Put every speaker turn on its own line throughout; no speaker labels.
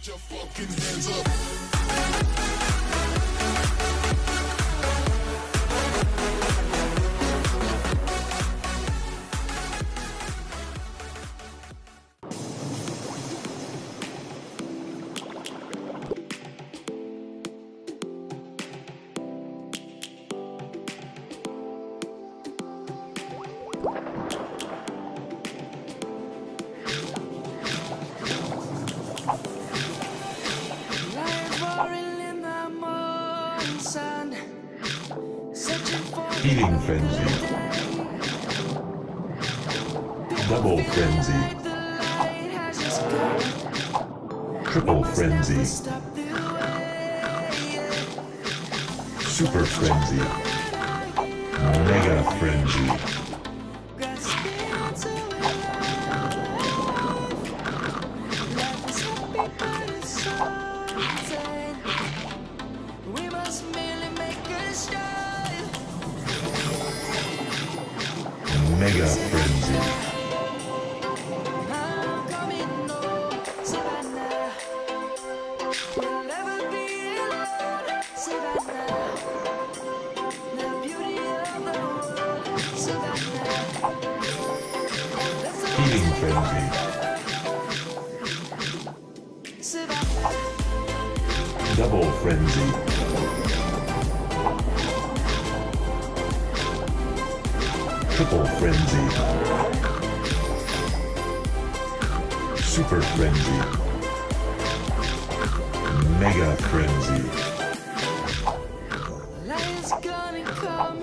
your fucking hands up.
Eating frenzy. Double frenzy. Triple frenzy. Super frenzy. Mega frenzy. Mega frenzy. Eating frenzy. Double frenzy. Triple frenzy. Super frenzy. Mega frenzy.
Light's gonna come.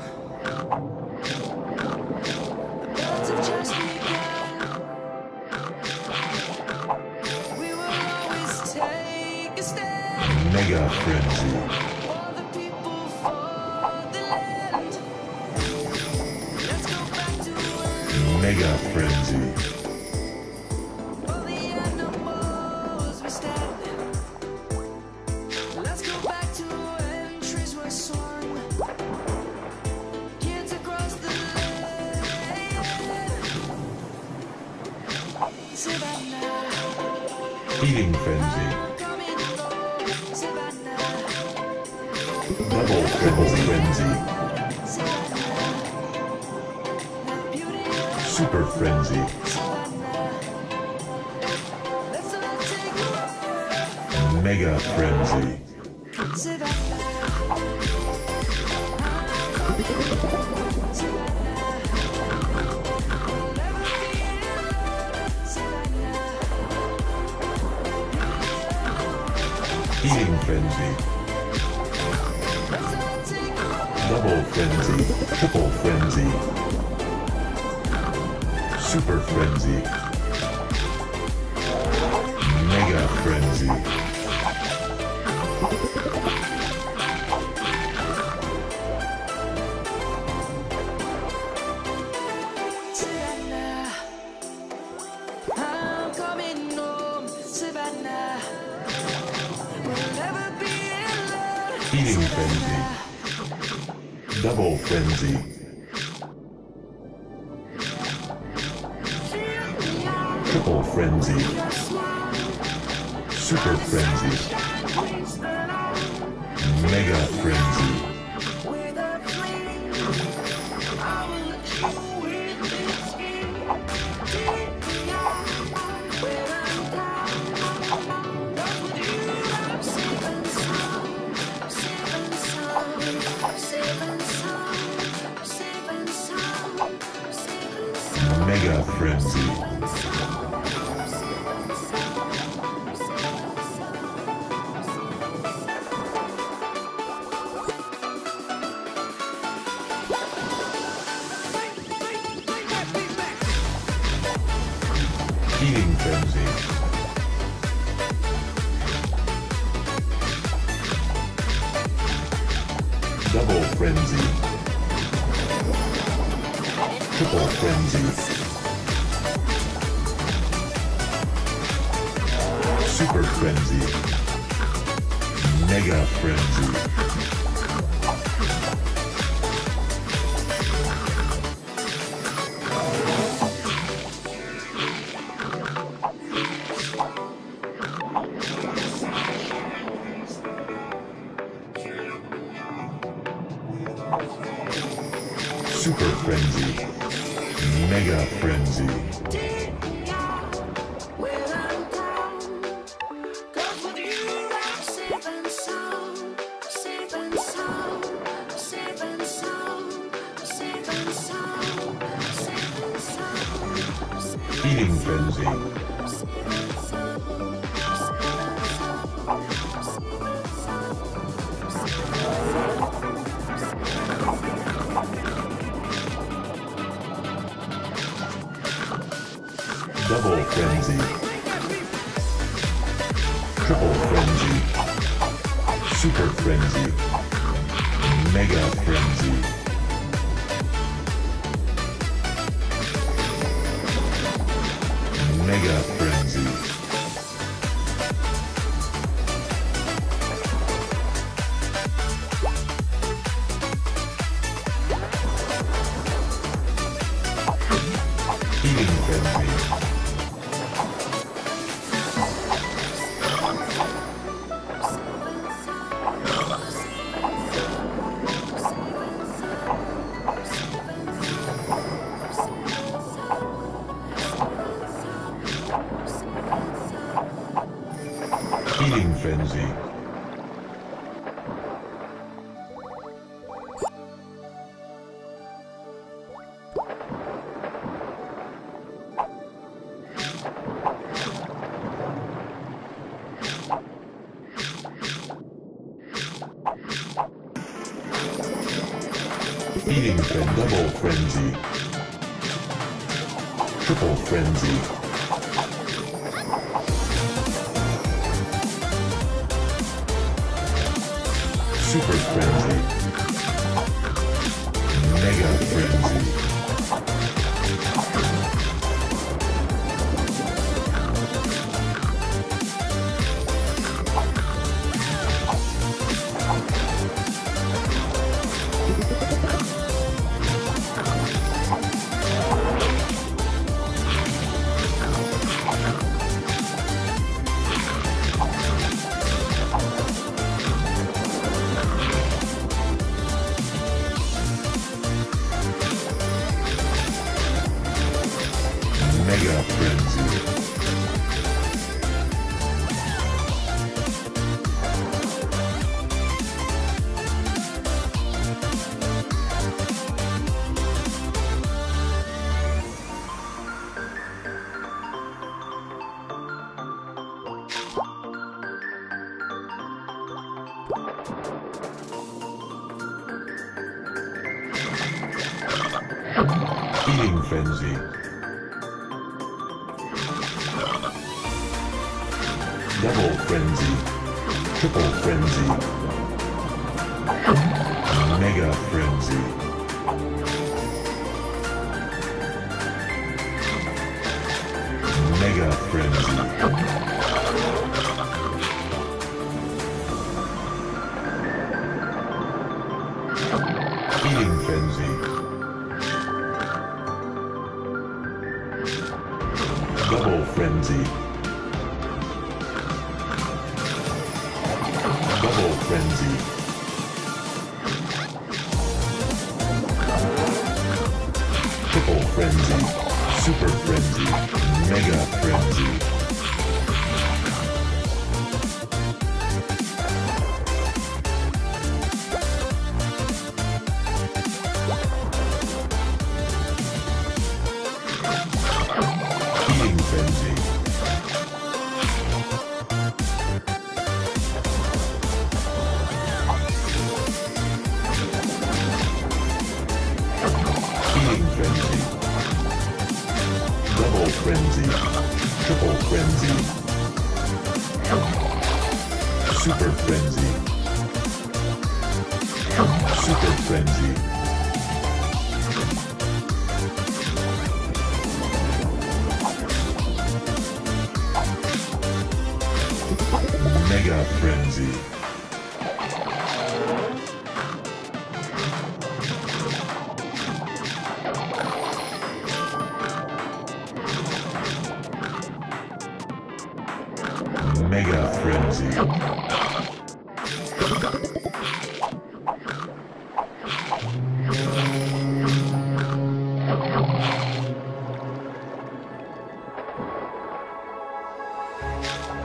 The birds have just begun. We will always take a stand.
Mega frenzy.
For the people, for the land. Let's go back to
Mega frenzy.
for the animals we stand. Let's go back to when trees were swung. Kids across the land. Savannah,
Eating frenzy.
coming home. Savannah,
Double triple frenzy.
Savannah, the beauty of
Super frenzy.
Savannah. Let's all take a walk.
Mega frenzy.
Savannah,
Eating frenzy. Double frenzy. Triple frenzy. Super frenzy. Mega frenzy.
Savannah, I'm coming home. Savannah, we'll never be alone.
Eating frenzy. Double frenzy. Triple frenzy. Super frenzy. Mega frenzy.
With a flame, I will go with this game. Take me on where I'm down. What would you? I'm saving some, I'm saving some, I'm saving some, I'm saving some, I'm saving some.
Mega frenzy. Eating frenzy. Double frenzy. Triple frenzy. Super frenzy. Mega frenzy. Super Frenzy. Mega Frenzy.
When I'm down, 'cause with you I'm safe and sound, safe and sound, safe and sound, safe and sound, safe and sound.
Eating Frenzy. Double Frenzy. Triple Frenzy. Super Frenzy. Mega Frenzy. Mega Frenzy. Eating Frenzy. Eating Frenzy. Eating Double Frenzy. Triple Frenzy. Super Frenzy. Mega Frenzy. Mega Frenzy. Eating Frenzy. Double Frenzy. Triple Frenzy. Mega Frenzy. Mega Frenzy. Eating Frenzy. Double Frenzy. Double Frenzy. Triple Frenzy. Super Frenzy. Mega Frenzy. Eating Frenzy. Eating Frenzy. Double Frenzy. Triple Frenzy. Super Frenzy. Super Frenzy. Mega Frenzy. Mega Frenzy.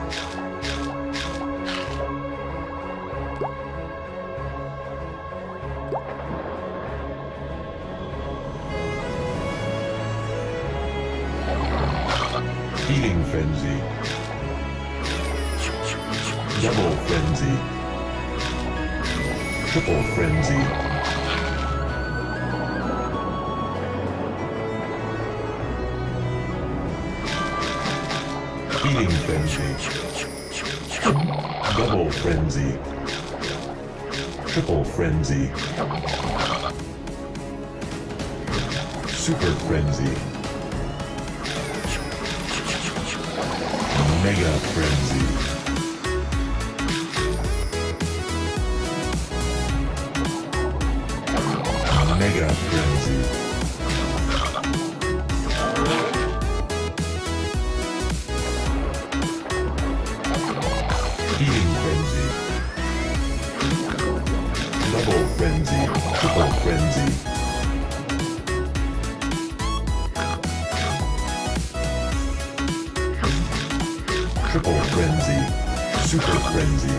Feeding frenzy. Double frenzy. Triple frenzy. Feeding frenzy. Double frenzy. Triple frenzy. Super frenzy. Mega frenzy. Mega frenzy. Feeding frenzy. Double frenzy. Triple frenzy. Triple frenzy. Super frenzy.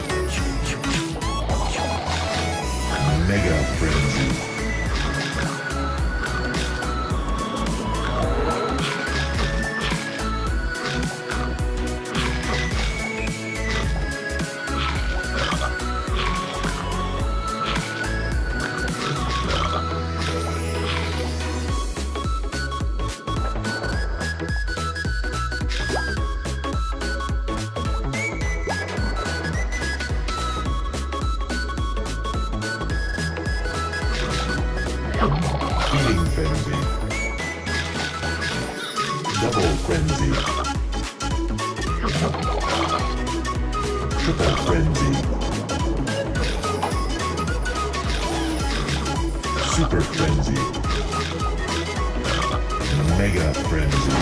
Mega frenzy. Feeding frenzy. Double frenzy. Triple frenzy. Super frenzy. Mega frenzy.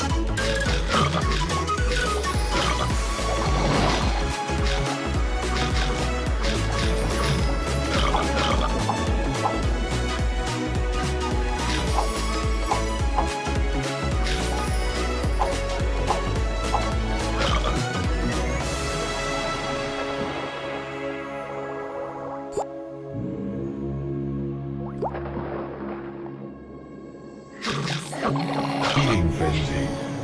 Feeding frenzy.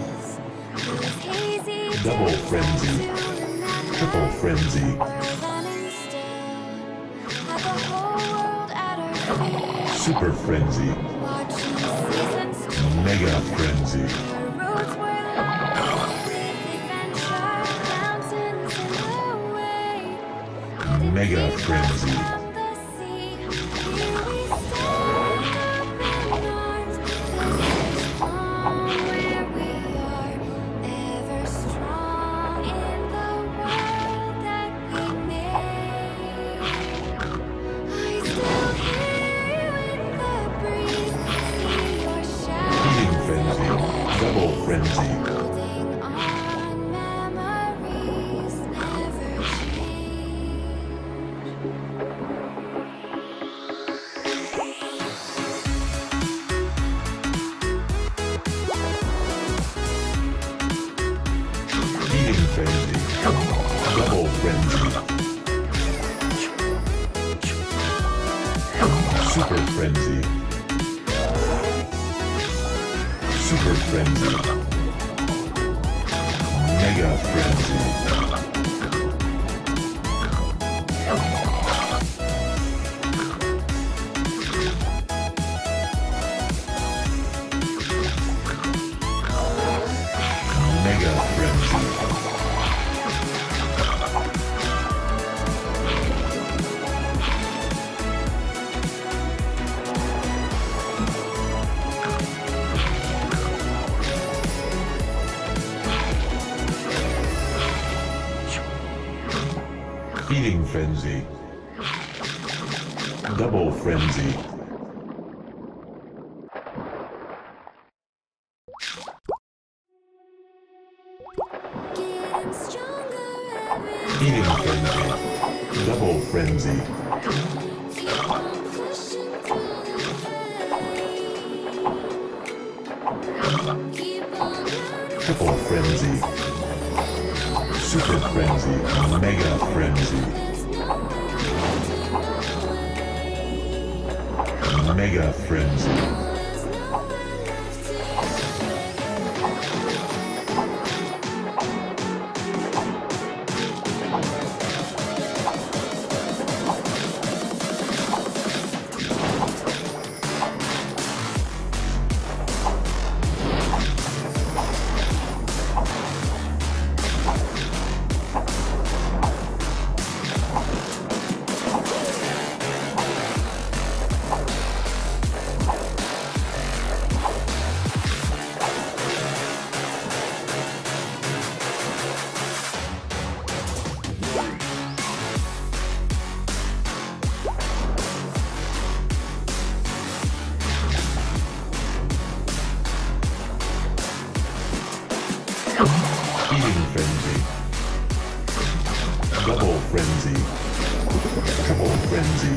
Double frenzy. Triple frenzy. Super frenzy. Mega frenzy. Mega frenzy. Double frenzy. Feeding frenzy. Double frenzy. Super frenzy. Super frenzy. Mega frenzy. Mega frenzy. Feeding frenzy. Double frenzy. Feeding frenzy. Double frenzy. Triple frenzy. Super frenzy. Mega frenzy. Mega frenzy. Feeding frenzy. Double frenzy. Triple frenzy.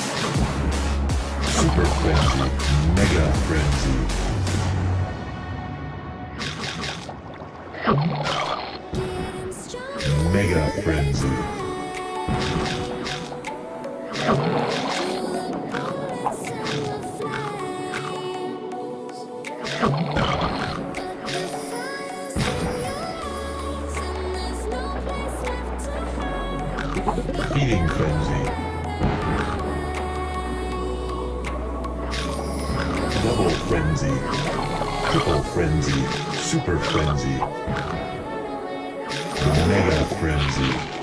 Super frenzy. Mega frenzy. Mega frenzy. Feeding frenzy. Double frenzy. Triple frenzy. Super frenzy. Mega frenzy.